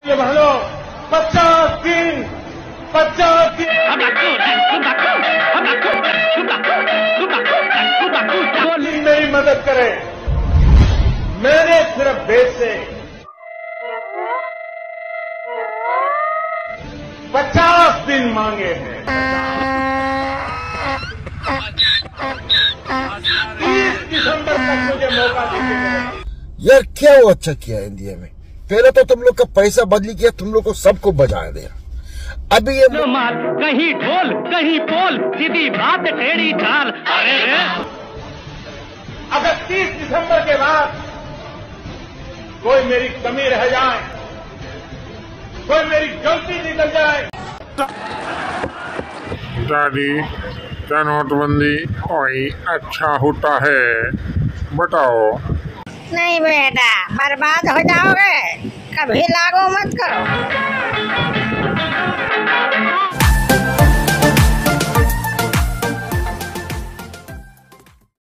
बहनों 50 दिन मेरी मदद करें। मैंने सिर्फ देश से 50 दिन मांगे हैं। 30 दिसंबर तक मुझे मौका दीजिए। यार क्या वो अच्छा किया इंडिया में? पहले तो तुम लोग का पैसा बदली किया, तुम लोग को सबको बजा दिया। अभी ये कहीं ढोल कहीं पोल, सीधी बात टेढ़ी चाल। अरे अगर 30 दिसंबर के बाद कोई मेरी कमी रह जाए, कोई मेरी गलती निकल जाए। दादी, क्या नोटबंदी कोई अच्छा होता है? बताओ। नहीं बेटा, बर्बाद हो जाओगे, कभी लागू मत करो।